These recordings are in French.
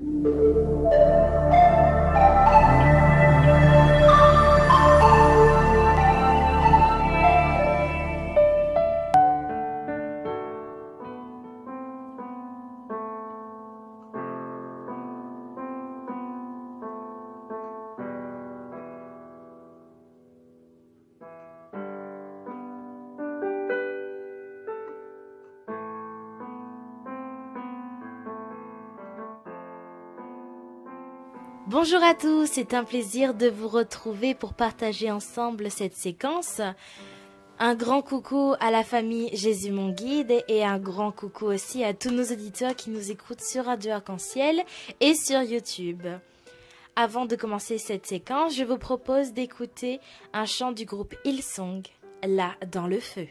Bonjour à tous, c'est un plaisir de vous retrouver pour partager ensemble cette séquence. Un grand coucou à la famille Jésus mon guide et un grand coucou aussi à tous nos auditeurs qui nous écoutent sur Radio Arc-en-Ciel et sur YouTube. Avant de commencer cette séquence, je vous propose d'écouter un chant du groupe Hillsong, Là dans le feu.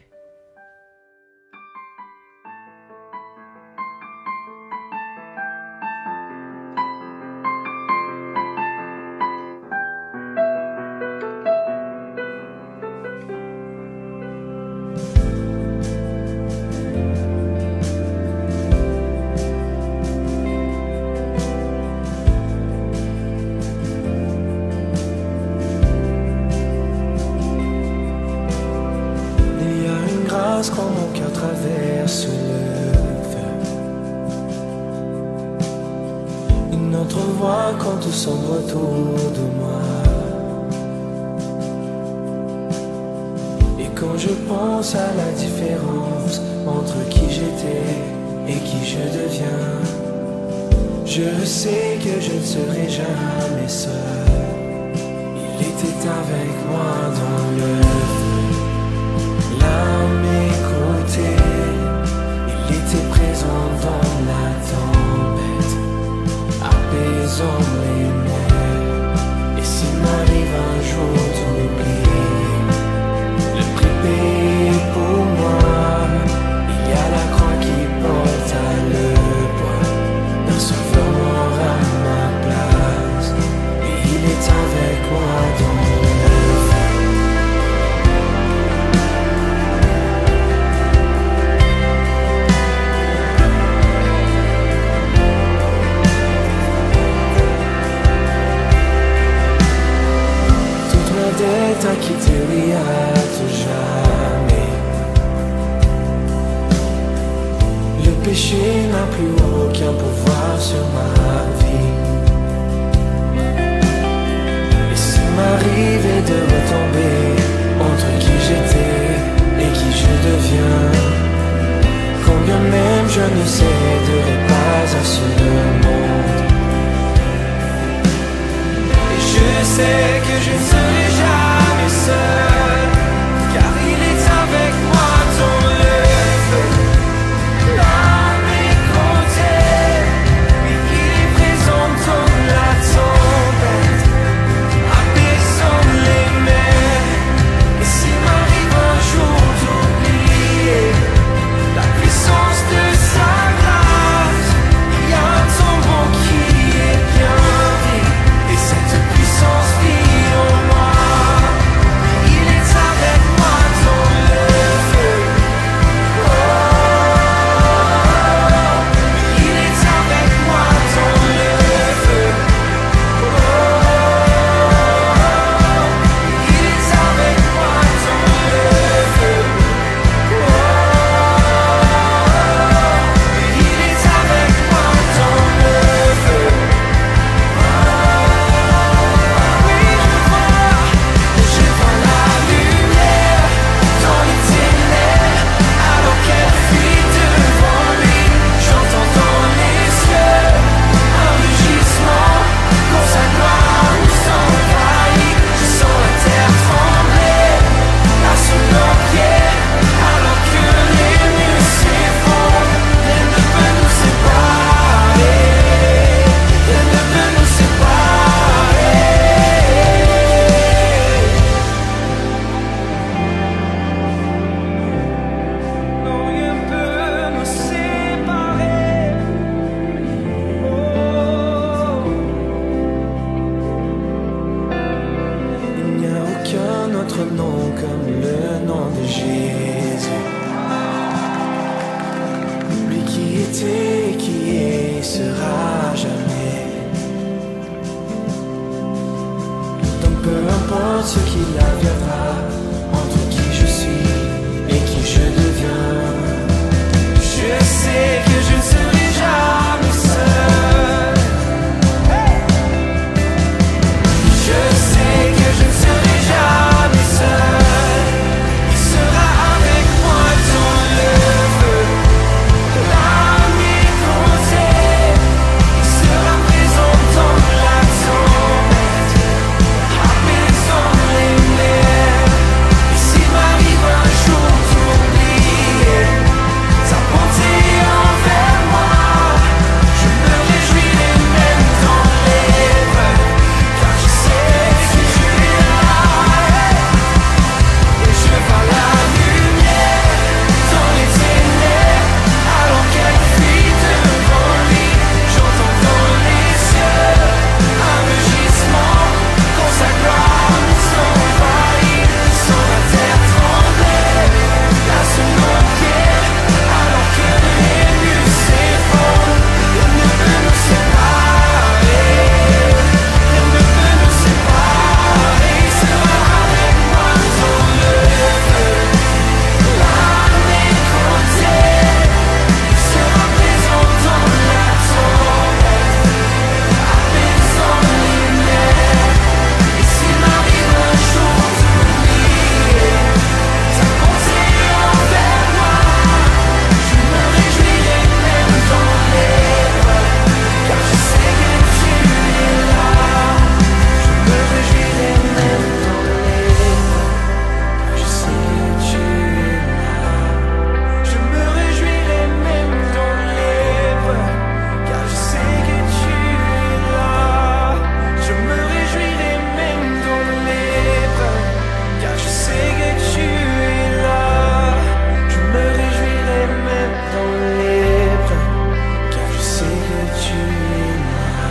Quand mon cœur traverse le feu, une autre voix quand tout sombre autour de moi. Et quand je pense à la différence entre qui j'étais et qui je deviens, je sais que je ne serai jamais seul. Il était avec moi dans le feu. À mes côtés, il était présent dans la tempête, apaisant les nerfs. Et s'il m'arrive un jour d'oublier le prix payé pour moi, il y a la croix qui porte à le poids d'un sauveur mort à ma place. Et il est avec moi dans le feu. T'as quitté à tout jamais. Le péché n'a plus aucun pouvoir sur ma vie. Et s'il m'arrivait de retomber entre qui j'étais et qui je deviens, quand bien même je ne céderai pas à ce monde. Et je sais que je ne serai jamais seul, car il est avec moi dans le feu. À mes côtés, et il est présent dans la tempête, apaisant les mers. Et s'il m'arrive un jour d'oublier la puissance de sa grâce, il y a un temps importe ce qu'il adviendra entre qui je suis et qui je deviens. Je sais que je ne serai jamais seul. Je sais que je ne serai jamais seul. Il sera avec moi dans le feu, à mes côtés. Il sera présent dans la tempête, apaisant les mers. Et s'il m'arrive un jour d'oublier sa bonté envers moi, je me réjouirai même dans l'épreuve, car je sais que tu es là. Et je vois la lumière dans les ténèbres, alors qu'elle fuit devant lui. J'entends dans les cieux un rugissement, quand sa gloire nous envahit. Sans la terre trembler, la seconde pierre, alors que les murs s'effondrent. Rien ne peut nous séparer, rien ne peut nous séparer. Il sera avec moi dans le feu, à mes côtés. Il sera présent dans la tempête, apaisant les mers. Et s'il m'arrive un jour d'oublier sa bonté envers moi, je me réjouirai même dans l'épreuve, car je sais que tu es là. Je me réjouirai même dans l'épreuve, car je sais que tu es là. Je me réjouirai même dans l'épreuve, car je sais que tu es là. Je me réjouirai même dans l'épreuve, car je sais que tu es là. Je me réjouirai même dans l'épreuve, car je sais que tu es là.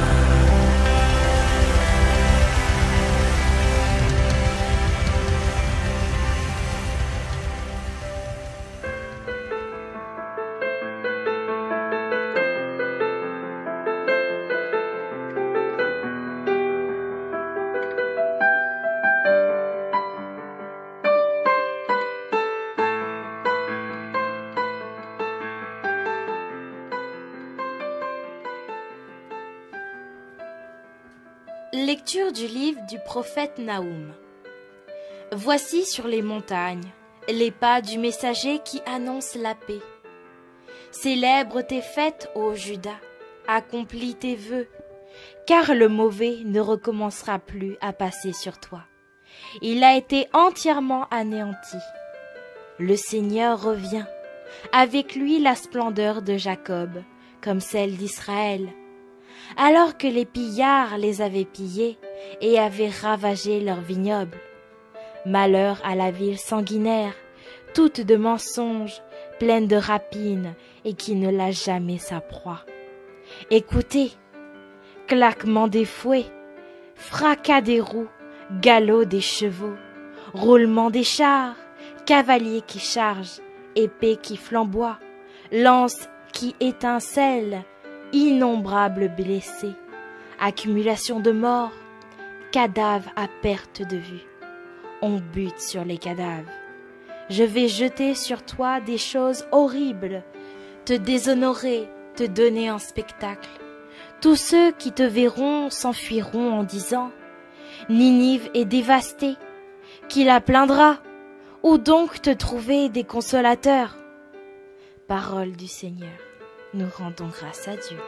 Lecture du livre du prophète Naoum. Voici sur les montagnes les pas du messager qui annonce la paix. Célèbre tes fêtes, ô Juda, accomplis tes vœux, car le mauvais ne recommencera plus à passer sur toi. Il a été entièrement anéanti. Le Seigneur revient, avec lui la splendeur de Jacob, comme celle d'Israël. Alors que les pillards les avaient pillés et avaient ravagé leurs vignobles. Malheur à la ville sanguinaire, toute de mensonges, pleine de rapines et qui ne lâche jamais sa proie. Écoutez, claquement des fouets, fracas des roues, galop des chevaux, roulement des chars, cavaliers qui chargent, épée qui flamboie, lance qui étincelle, innombrables blessés, accumulation de morts, cadavres à perte de vue. On bute sur les cadavres. Je vais jeter sur toi des choses horribles, te déshonorer, te donner en spectacle. Tous ceux qui te verront s'enfuiront en disant « Ninive est dévastée, qui la plaindra? Où donc te trouver des consolateurs ?» Parole du Seigneur. Nous rendons grâce à Dieu.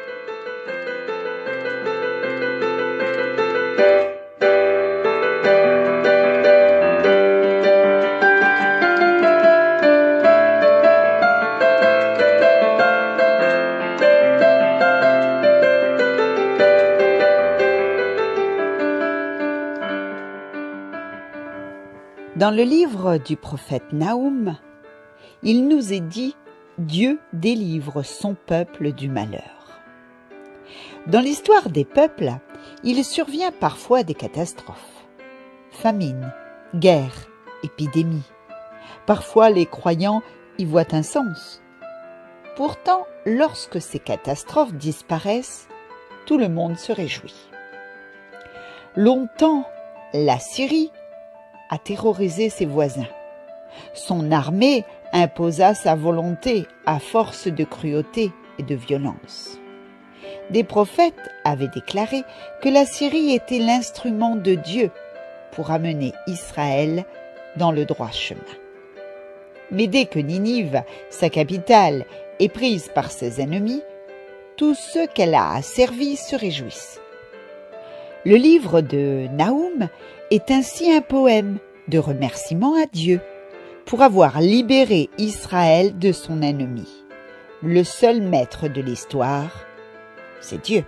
Dans le livre du prophète Naoum, il nous est dit « Dieu délivre son peuple du malheur ». Dans l'histoire des peuples, il survient parfois des catastrophes. Famine, guerre, épidémie. Parfois les croyants y voient un sens. Pourtant, lorsque ces catastrophes disparaissent, tout le monde se réjouit. Longtemps, la Syrie a terrorisé ses voisins. Son armée imposa sa volonté à force de cruauté et de violence. Des prophètes avaient déclaré que la Syrie était l'instrument de Dieu pour amener Israël dans le droit chemin. Mais dès que Ninive, sa capitale, est prise par ses ennemis, tous ceux qu'elle a asservis se réjouissent. Le livre de Nahum est ainsi un poème de remerciement à Dieu pour avoir libéré Israël de son ennemi. Le seul maître de l'histoire, c'est Dieu.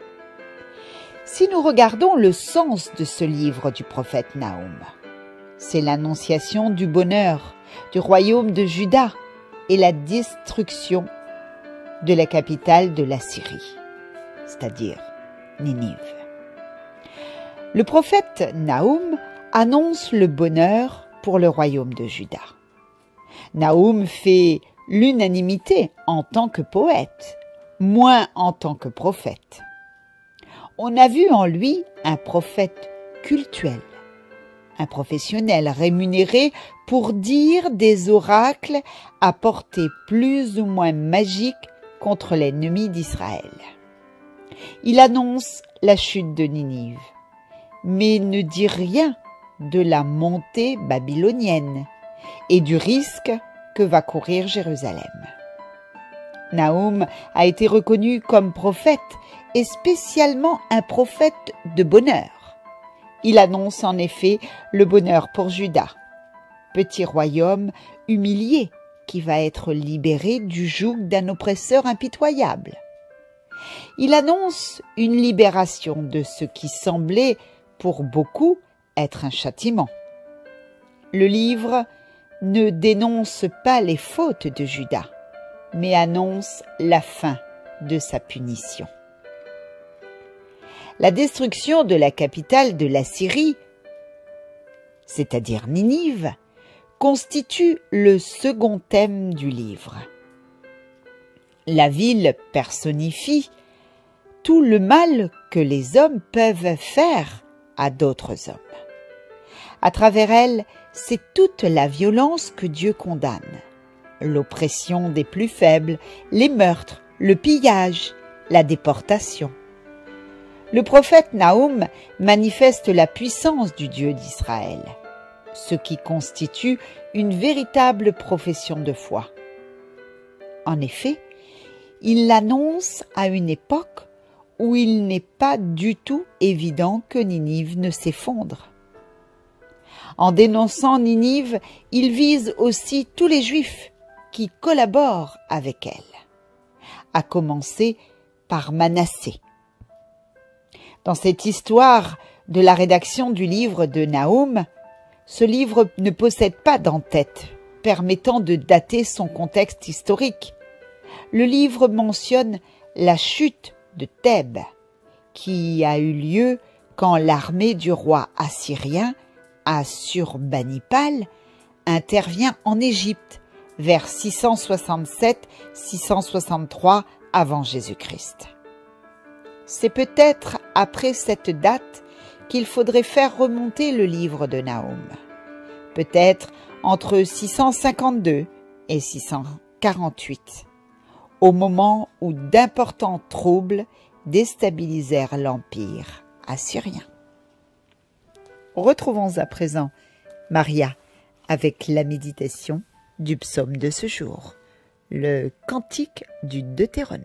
Si nous regardons le sens de ce livre du prophète Nahum, c'est l'annonciation du bonheur du royaume de Juda et la destruction de la capitale de la Syrie, c'est-à-dire Ninive. Le prophète Nahum annonce le bonheur pour le royaume de Juda. Nahum fait l'unanimité en tant que poète, moins en tant que prophète. On a vu en lui un prophète cultuel, un professionnel rémunéré pour dire des oracles à portée plus ou moins magique contre l'ennemi d'Israël. Il annonce la chute de Ninive, mais ne dit rien de la montée babylonienne et du risque que va courir Jérusalem. Nahum a été reconnu comme prophète et spécialement un prophète de bonheur. Il annonce en effet le bonheur pour Juda, petit royaume humilié qui va être libéré du joug d'un oppresseur impitoyable. Il annonce une libération de ce qui semblait pour beaucoup être un châtiment. Le livre ne dénonce pas les fautes de Juda, mais annonce la fin de sa punition. La destruction de la capitale de la Syrie, c'est-à-dire Ninive, constitue le second thème du livre. La ville personnifie tout le mal que les hommes peuvent faire à d'autres hommes. À travers elle, c'est toute la violence que Dieu condamne. L'oppression des plus faibles, les meurtres, le pillage, la déportation. Le prophète Nahum manifeste la puissance du Dieu d'Israël, ce qui constitue une véritable profession de foi. En effet, il l'annonce à une époque où il n'est pas du tout évident que Ninive ne s'effondre. En dénonçant Ninive, il vise aussi tous les Juifs qui collaborent avec elle, à commencer par Manassé. Dans cette histoire de la rédaction du livre de Nahum, ce livre ne possède pas d'en-tête permettant de dater son contexte historique. Le livre mentionne la chute de Thèbes, qui a eu lieu quand l'armée du roi assyrien, Assurbanipal, intervient en Égypte vers 667-663 avant Jésus-Christ. C'est peut-être après cette date qu'il faudrait faire remonter le livre de Nahum, peut-être entre 652 et 648, au moment où d'importants troubles déstabilisèrent l'empire assyrien. Retrouvons à présent Maria avec la méditation du psaume de ce jour, le cantique du Deutéronome.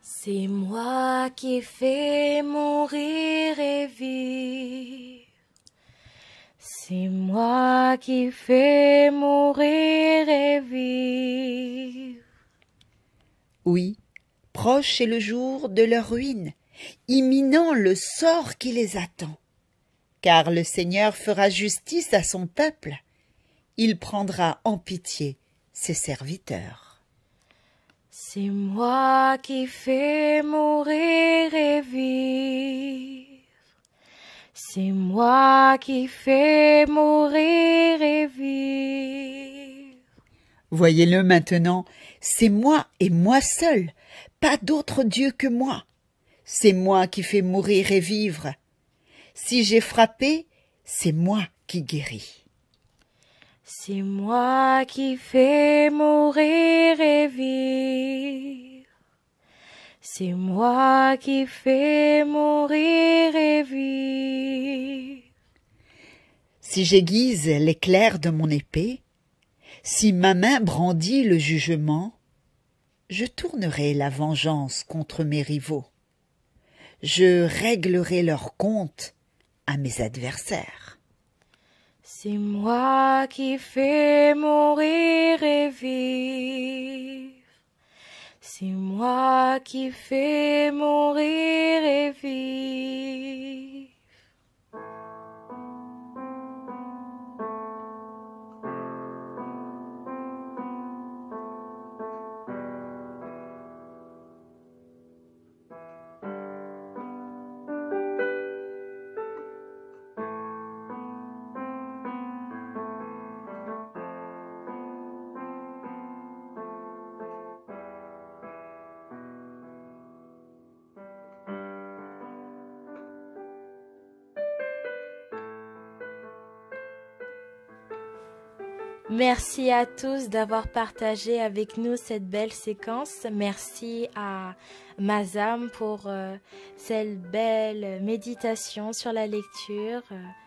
C'est moi qui fais mourir et vivre. C'est moi qui fais mourir et vivre. Oui, proche est le jour de leur ruine, imminent le sort qui les attend. Car le Seigneur fera justice à son peuple. Il prendra en pitié ses serviteurs. C'est moi qui fais mourir et vivre. C'est moi qui fais mourir et vivre. Voyez-le maintenant, c'est moi et moi seul, pas d'autre Dieu que moi. C'est moi qui fais mourir et vivre. Si j'ai frappé, c'est moi qui guéris. C'est moi qui fais mourir et vivre. C'est moi qui fais mourir et vivre. Si j'aiguise l'éclair de mon épée, si ma main brandit le jugement, je tournerai la vengeance contre mes rivaux. Je réglerai leurs comptes à mes adversaires. C'est moi qui fais mourir et vivre. C'est moi qui fais mourir et vivre. Merci à tous d'avoir partagé avec nous cette belle séquence. Merci à Mazam pour cette belle méditation sur la lecture.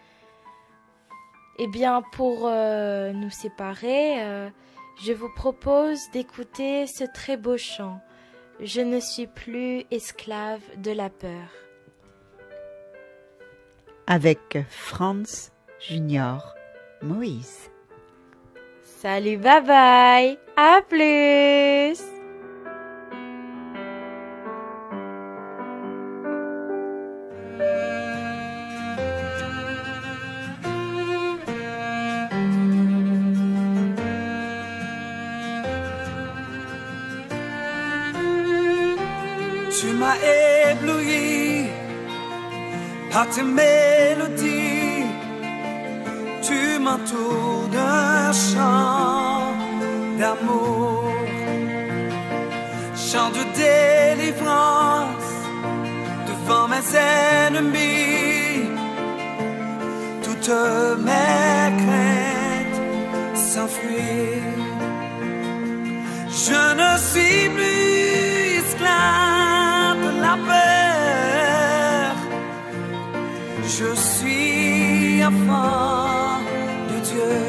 Eh bien, pour nous séparer, je vous propose d'écouter ce très beau chant. Je ne suis plus esclave de la peur. Avec Franz Junior Moïse. Salut, bye bye, à plus. Tu m'as ébloui par tes mélodies, tu m'entoures d'un chant d'amour, chant de délivrance devant mes ennemis. Toutes mes craintes s'enfuient. Je ne suis plus esclave de la peur. Je suis enfant de Dieu.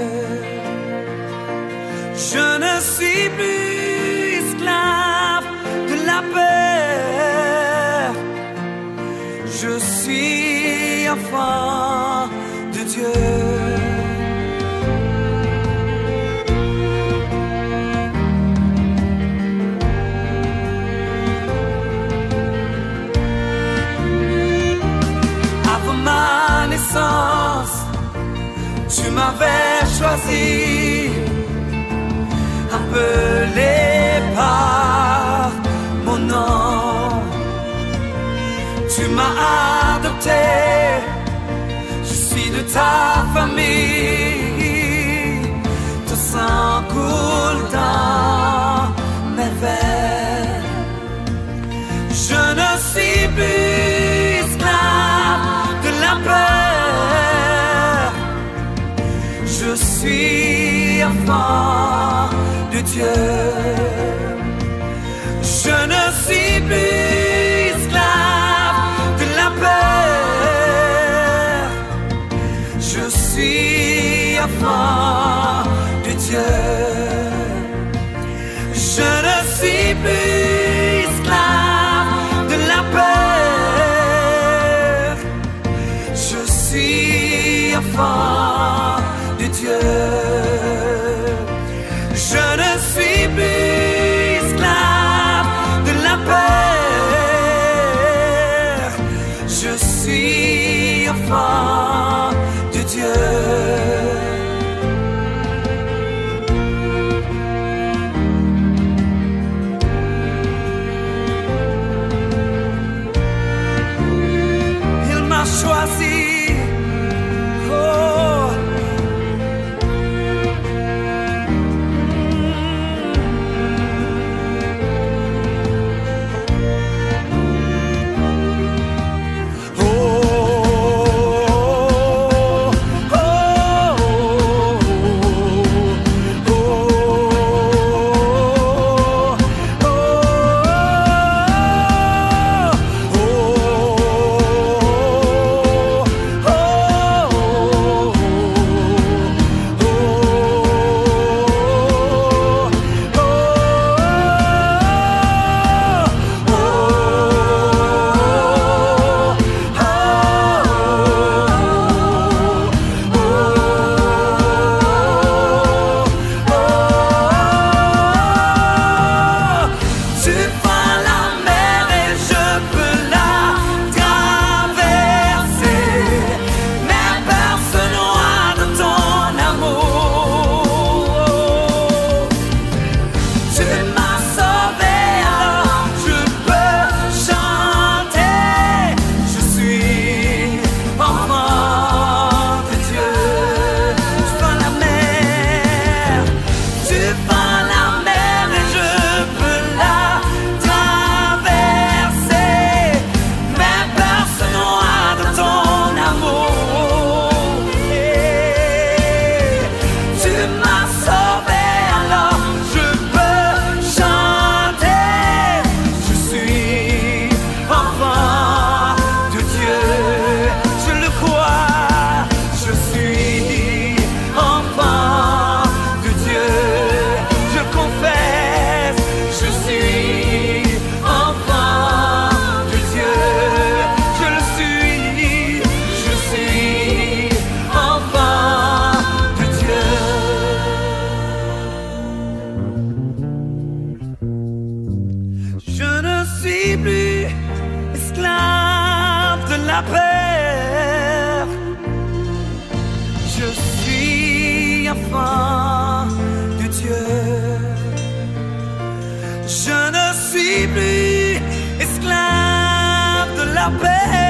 Je ne suis plus esclave de la peur. Je suis enfant de Dieu. Ma naissance, tu m'avais choisi, appelé par mon nom. Tu m'as adopté, je suis de ta famille. Ton sang coule dans mes veines. Je ne suis plus esclave la peur. Je suis enfant de Dieu. Je ne suis plus esclave de la peur. Je suis enfant de Dieu. Je ne suis plus esclave enfant de Dieu. Il m'a choisi, oh. Je suis enfant de Dieu. Je ne suis plus esclave de la paix.